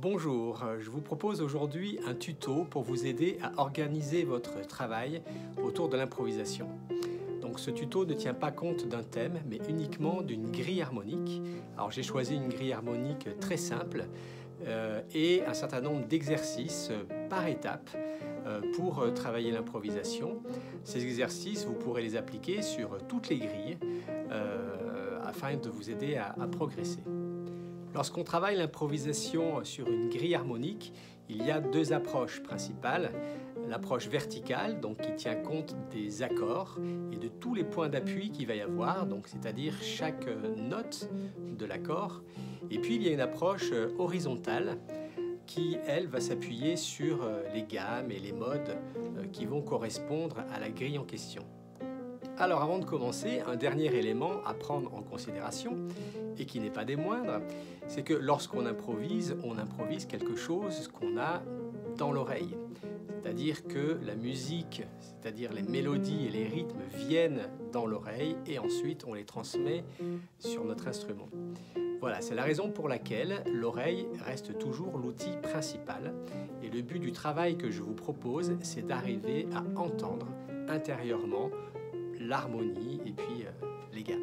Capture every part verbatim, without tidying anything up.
Bonjour, je vous propose aujourd'hui un tuto pour vous aider à organiser votre travail autour de l'improvisation. Donc ce tuto ne tient pas compte d'un thème, mais uniquement d'une grille harmonique. Alors j'ai choisi une grille harmonique très simple euh, et un certain nombre d'exercices par étape euh, pour travailler l'improvisation. Ces exercices, vous pourrez les appliquer sur toutes les grilles euh, afin de vous aider à, à progresser. Lorsqu'on travaille l'improvisation sur une grille harmonique, il y a deux approches principales. L'approche verticale, donc qui tient compte des accords et de tous les points d'appui qu'il va y avoir, donc c'est-à-dire chaque note de l'accord. Et puis il y a une approche horizontale qui, elle, va s'appuyer sur les gammes et les modes qui vont correspondre à la grille en question. Alors avant de commencer, un dernier élément à prendre en considération, et qui n'est pas des moindres, c'est que lorsqu'on improvise, on improvise quelque chose qu'on a dans l'oreille. C'est-à-dire que la musique, c'est-à-dire les mélodies et les rythmes viennent dans l'oreille et ensuite on les transmet sur notre instrument. Voilà, c'est la raison pour laquelle l'oreille reste toujours l'outil principal. Et le but du travail que je vous propose, c'est d'arriver à entendre intérieurement l'harmonie et puis euh, les gammes.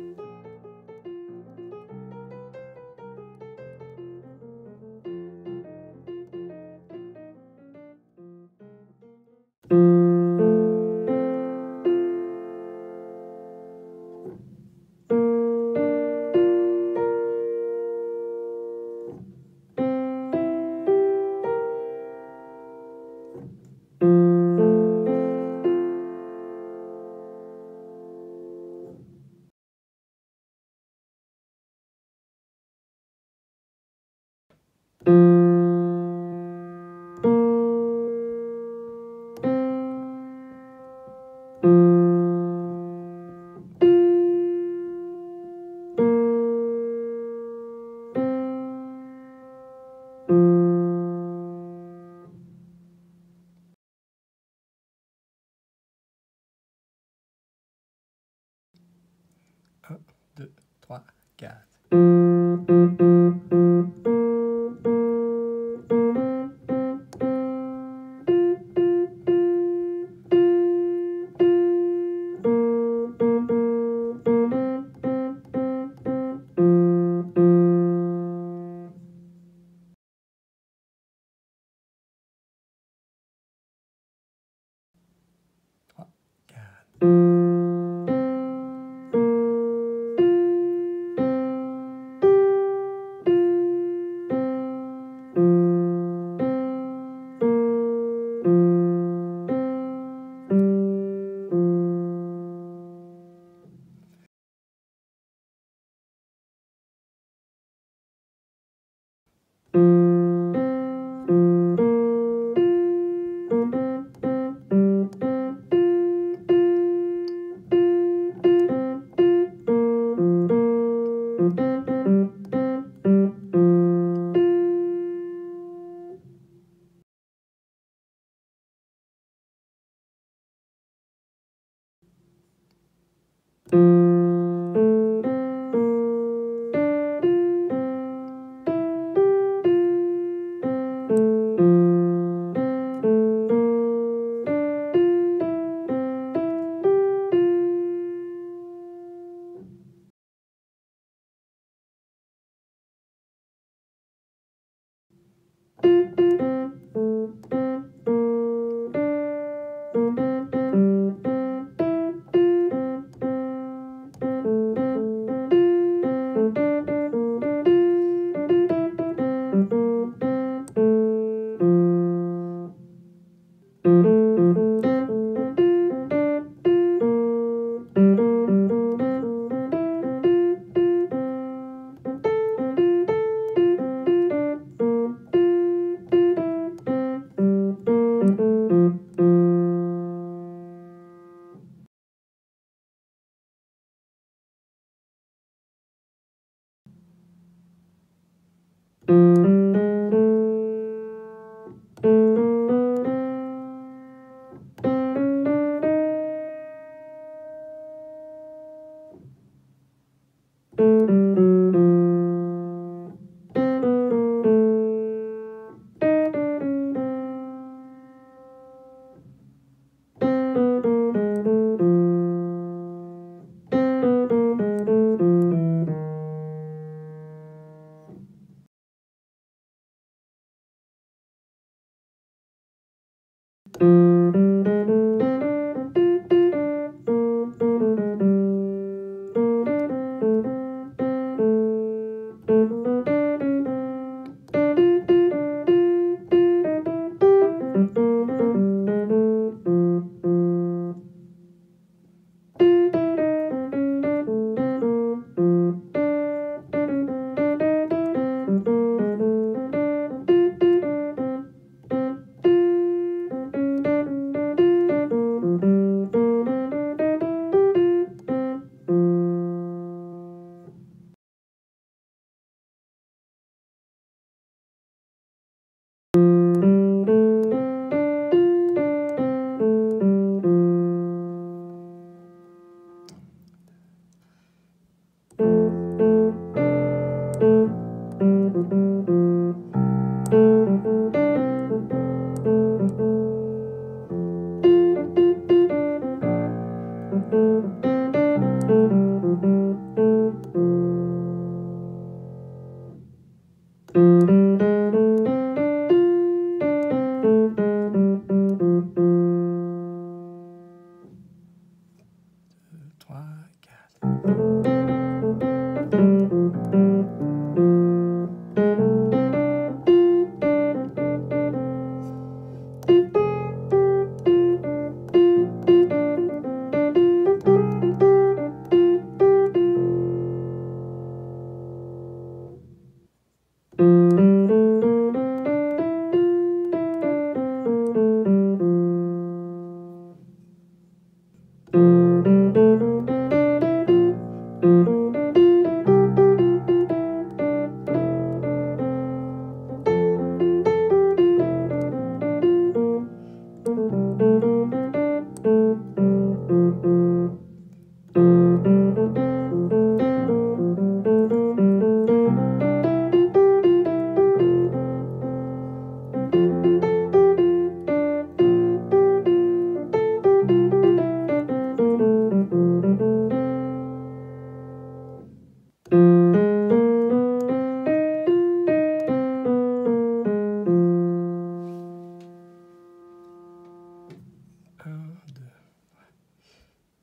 un, deux, trois, quatre. trois, quatre.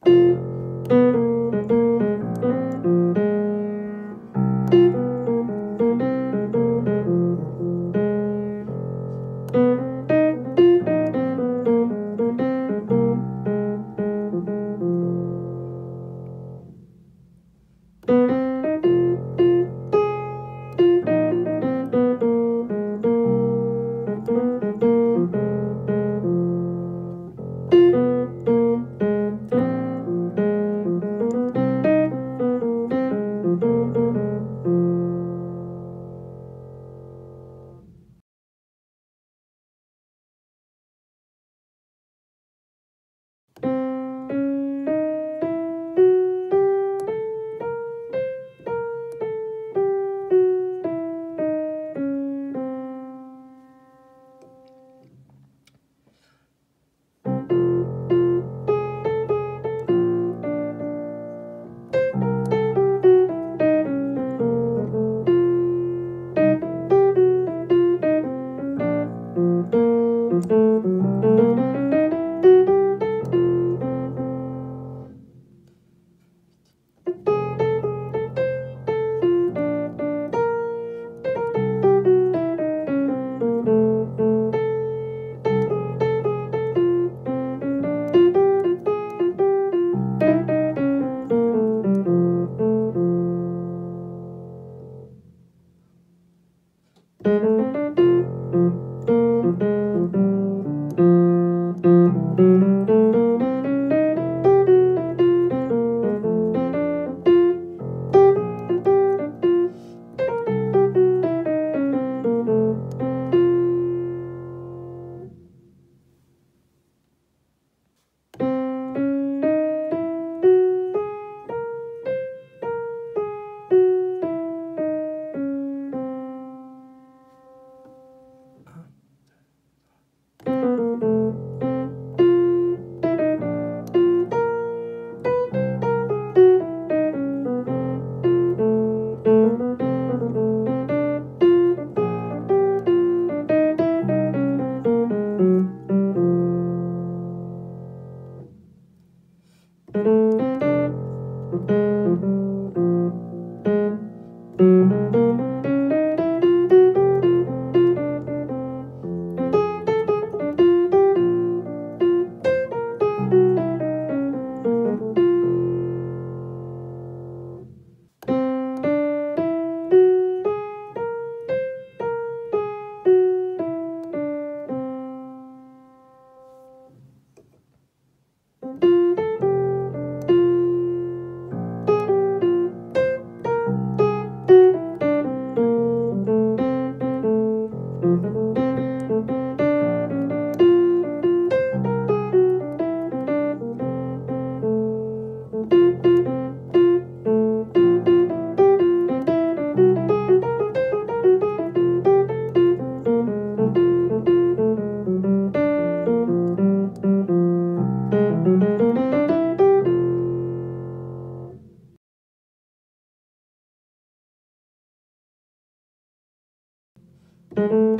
Thank you.